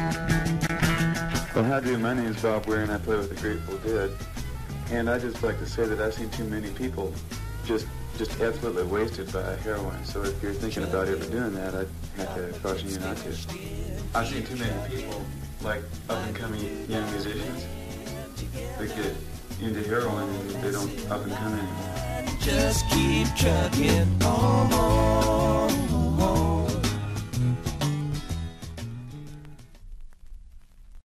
Well, how do? My name is Bob Weir, and I play with the Grateful Dead. And I just like to say that I've seen too many people just absolutely wasted by heroin. So if you're thinking about ever doing that, I'd have to caution you not to. I've seen too many people, like up-and-coming young musicians, that get into heroin and they don't up and come anymore. Just keep trucking on.